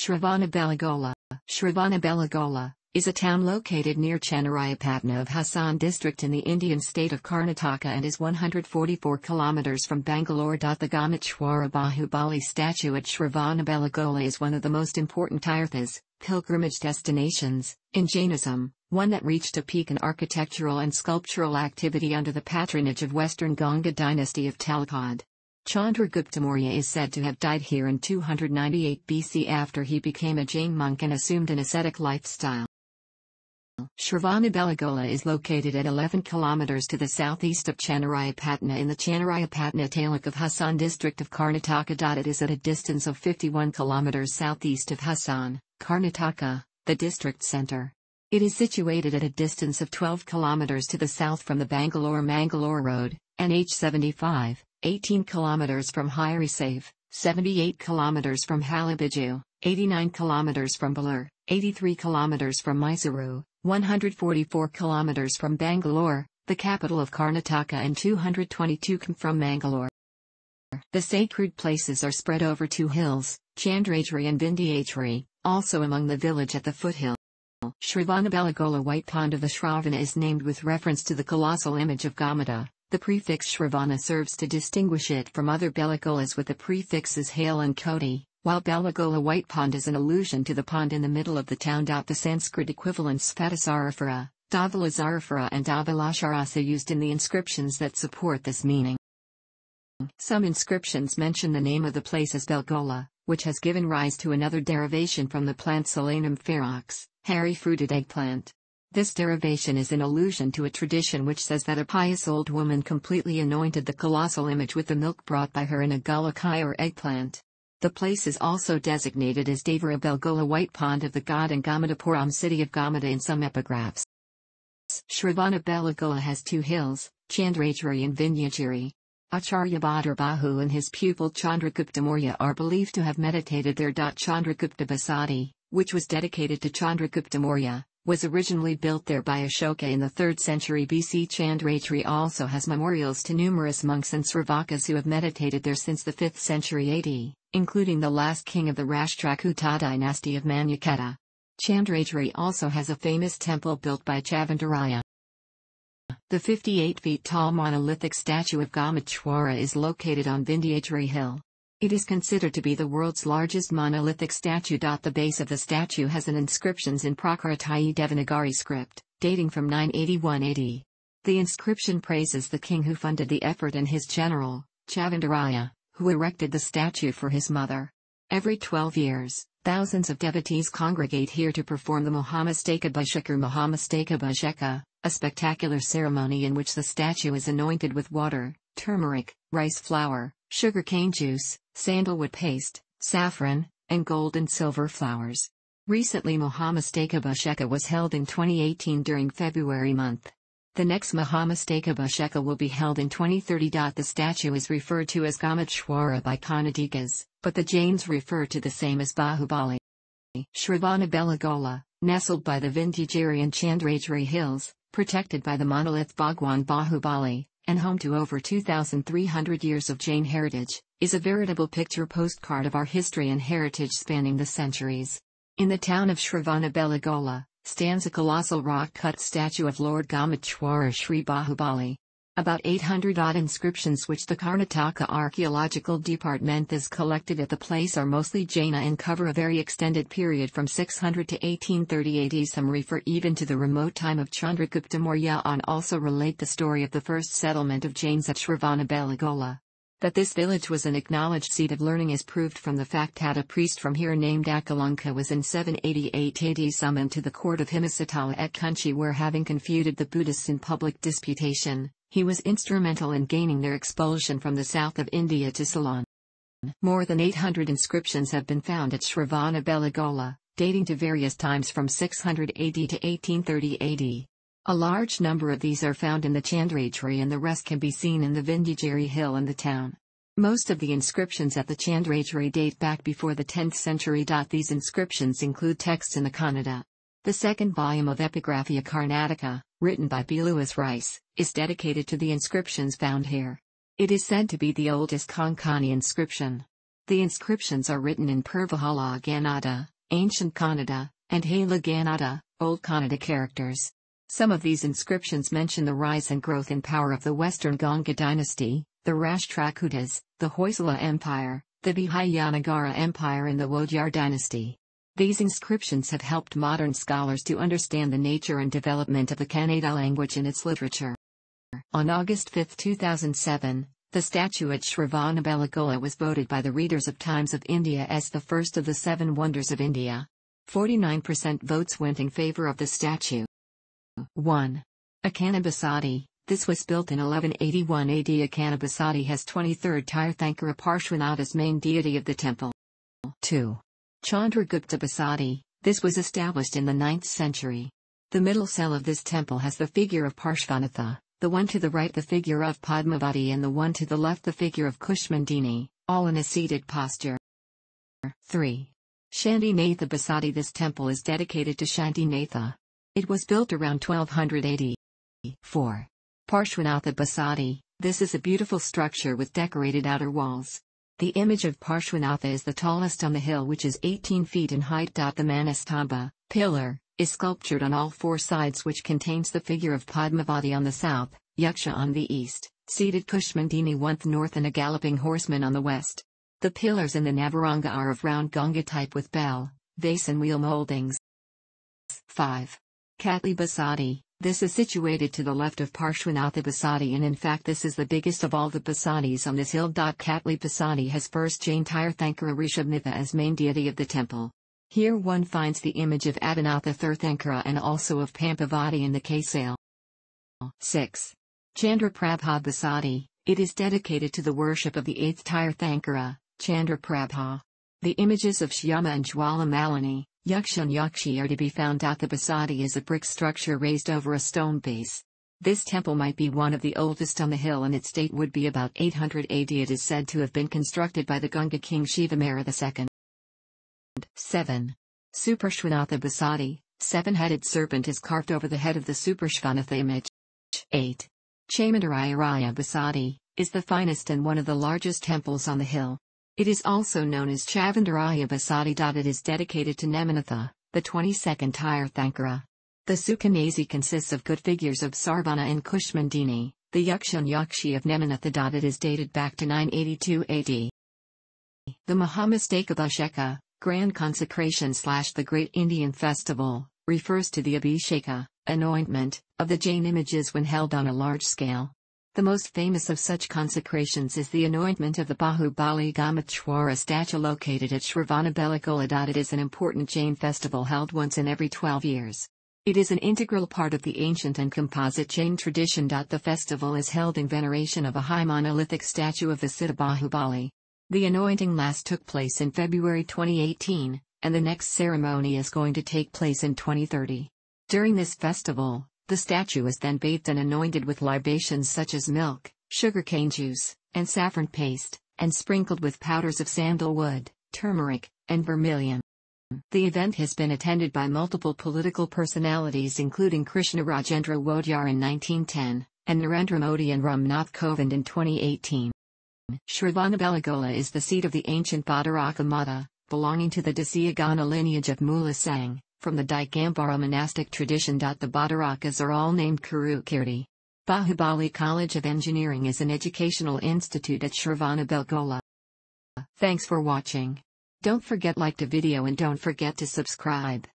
Shravanabelagola. Shravanabelagola is a town located near Chennarayapatna of Hassan district in the Indian state of Karnataka and is 144 kilometers from Bangalore. The Gamachwara Bahubali statue at Shravanabelagola is one of the most important tirthas, pilgrimage destinations, in Jainism, one that reached a peak in architectural and sculptural activity under the patronage of Western Ganga dynasty of Talakad. Chandragupta Maurya is said to have died here in 298 BC after he became a Jain monk and assumed an ascetic lifestyle. Shravanabelagola is located at 11 kilometers to the southeast of Chennarayapatna in the Chennarayapatna taluk of Hassan district of Karnataka. It is at a distance of 51 kilometers southeast of Hassan, Karnataka, the district centre. It is situated at a distance of 12 kilometers to the south from the Bangalore-Mangalore Road, NH75, 18 kilometers from Hyrisave, 78 kilometers from Halabiju, 89 kilometers from Bellur, 83 kilometers from Mysuru, 144 kilometers from Bangalore, the capital of Karnataka, and 222 km from Mangalore. The sacred places are spread over two hills, Chandragiri and Vindhyachari, also among the village at the foothill. Shravanabelagola White Pond of the Shravana is named with reference to the colossal image of Gamada. The prefix Shravana serves to distinguish it from other Belagolas with the prefixes Hale and Koti, while Belagola White Pond is an allusion to the pond in the middle of the town. The Sanskrit equivalents Phatasarafara, Dhavalazarafara and Dhavalacharasa used in the inscriptions that support this meaning. Some inscriptions mention the name of the place as Belgola, which has given rise to another derivation from the plant Solanum ferox, hairy-fruited eggplant. This derivation is in allusion to a tradition which says that a pious old woman completely anointed the colossal image with the milk brought by her in a gulakai or eggplant. The place is also designated as Devara Belgola White Pond of the god and Gamadapuram city of Gamada in some epigraphs. Shravanabelagola has two hills, Chandragiri and Vindhyachari. Acharya Bhadra Bahu and his pupil Chandragupta Maurya are believed to have meditated there. Chandragupta Basadi, which was dedicated to Chandragupta Maurya, was originally built there by Ashoka in the 3rd century BC. Chandragiri also has memorials to numerous monks and Sravakas who have meditated there since the 5th century AD, including the last king of the Rashtrakuta dynasty of Manyaketa. Chandragiri also has a famous temple built by Chavandaraya. The 58 feet tall monolithic statue of Gamachwara is located on Vindhyachari Hill. It is considered to be the world's largest monolithic statue. The base of the statue has an inscriptions in Prakriti Devanagari script, dating from 981 AD. The inscription praises the king who funded the effort and his general, Chavandaraya, who erected the statue for his mother. Every 12 years, thousands of devotees congregate here to perform the Mahamastakabhishek or Mahamastakabhisheka, a spectacular ceremony in which the statue is anointed with water, turmeric, rice flour, sugar cane juice, sandalwood paste, saffron, and gold and silver flowers. Recently Mahamastakabhisheka was held in 2018 during February month. The next Mahamastakabhisheka will be held in 2030. The statue is referred to as Gamachwara by Kannadigas, but the Jains refer to the same as Bahubali. Shravanabelagola, nestled by the Vindhyachari and Chandragiri hills, protected by the monolith Bhagwan Bahubali, and home to over 2,300 years of Jain heritage, is a veritable picture postcard of our history and heritage spanning the centuries. In the town of Shravanabelagola, stands a colossal rock-cut statue of Lord Gamachwara Shri Bahubali. About 800-odd inscriptions which the Karnataka Archaeological Department has collected at the place are mostly Jaina and cover a very extended period from 600 to 1830 AD. Some refer even to the remote time of Chandragupta Maurya and also relate the story of the first settlement of Jains at Shravanabelagola. That this village was an acknowledged seat of learning is proved from the fact that a priest from here named Akalanka was in 788 AD summoned to the court of Himasatala at Kunchi, where, having confuted the Buddhists in public disputation, he was instrumental in gaining their expulsion from the south of India to Ceylon. More than 800 inscriptions have been found at Shravanabelagola, dating to various times from 600 AD to 1830 AD. A large number of these are found in the Chandragiri and the rest can be seen in the Vindhyachari hill and the town. Most of the inscriptions at the Chandragiri date back before the 10th century. These inscriptions include texts in the Kannada. The second volume of Epigraphia Karnataka, written by B. Lewis Rice, is dedicated to the inscriptions found here. It is said to be the oldest Konkani inscription. The inscriptions are written in Purvahala Ganada, Ancient Kannada, and Halagannada, Old Kannada characters. Some of these inscriptions mention the rise and growth in power of the Western Ganga dynasty, the Rashtrakutas, the Hoysala Empire, the Vijayanagara Empire and the Wodeyar dynasty. These inscriptions have helped modern scholars to understand the nature and development of the Kannada language and its literature. On August 5, 2007, the statue at Shravanabelagola was voted by the readers of Times of India as the first of the 7 wonders of India. 49% votes went in favor of the statue. 1. Akana Basadi. This was built in 1181 AD. Akana Basadi has 23rd Tirthankara Parshvanath as main deity of the temple. 2. Chandragupta Basadi. This was established in the 9th century. The middle cell of this temple has the figure of Parshvanatha, the one to the right the figure of Padmavati and the one to the left the figure of Kushmandini, all in a seated posture. 3. Shantinatha Basadi. This temple is dedicated to Shantinatha. It was built around 1200 AD. 4. Parshvanatha Basadi. This is a beautiful structure with decorated outer walls. The image of Parshvanatha is the tallest on the hill, which is 18 feet in height. The Manastamba pillar is sculptured on all 4 sides, which contains the figure of Padmavati on the south, Yaksha on the east, seated Kushmandini one north and a galloping horseman on the west. The pillars in the Navaranga are of round Ganga type with bell, vase and wheel moldings. 5. Katli Basadi. This is situated to the left of Parshvanatha Basadi, and in fact this is the biggest of all the Basadis on this hill. Katli Basadi has first Jain Tirthankara Rishabhnatha as main deity of the temple. Here one finds the image of Adinatha Tirthankara and also of Pampavati in the Kaisale. 6. Chandraprabha Basadi. It is dedicated to the worship of the 8th Tirthankara, Chandraprabha. The images of Shyama and Jwala Malini, Yaksha and Yakshi are to be found. The Basadi is a brick structure raised over a stone base. This temple might be one of the oldest on the hill and its date would be about 800 AD. It is said to have been constructed by the Ganga king Shivamara II. 7. Suparshvanatha Basadi. 7-headed serpent is carved over the head of the Suparshvanatha image. 8. Chamandaraya Basadi is the finest and one of the largest temples on the hill. It is also known as Chavandaraya Basadi. It is dedicated to Nemanatha, the 22nd Tirthankara. The Sukhanasi consists of good figures of Sarvana and Kushmandini, the Yaksha and Yakshi of Nemanatha. It is dated back to 982 AD. The Mahamastakabhisheka, Grand Consecration / the Great Indian Festival, refers to the Abhisheka, anointment, of the Jain images when held on a large scale. The most famous of such consecrations is the anointment of the Bahubali Gamachwara statue located at Shravanabelagola. It is an important Jain festival held once in every 12 years. It is an integral part of the ancient and composite Jain tradition. The festival is held in veneration of a high monolithic statue of the Siddha Bahubali. The anointing last took place in February 2018, and the next ceremony is going to take place in 2030. During this festival, the statue is then bathed and anointed with libations such as milk, sugarcane juice, and saffron paste, and sprinkled with powders of sandalwood, turmeric, and vermilion. The event has been attended by multiple political personalities including Krishna Rajendra Wodeyar in 1910, and Narendra Modi and Ramnath Kovind in 2018. Shravanabelagola is the seat of the ancient Bhadaraka Mata, belonging to the Dasyagana lineage of Mula Sang, from the Digambara monastic tradition. The Bhadarakas are all named Kurukirti. Bahubali College of Engineering is an educational institute at Shravanabelagola. Thanks for watching. Don't forget like the video and don't forget to subscribe.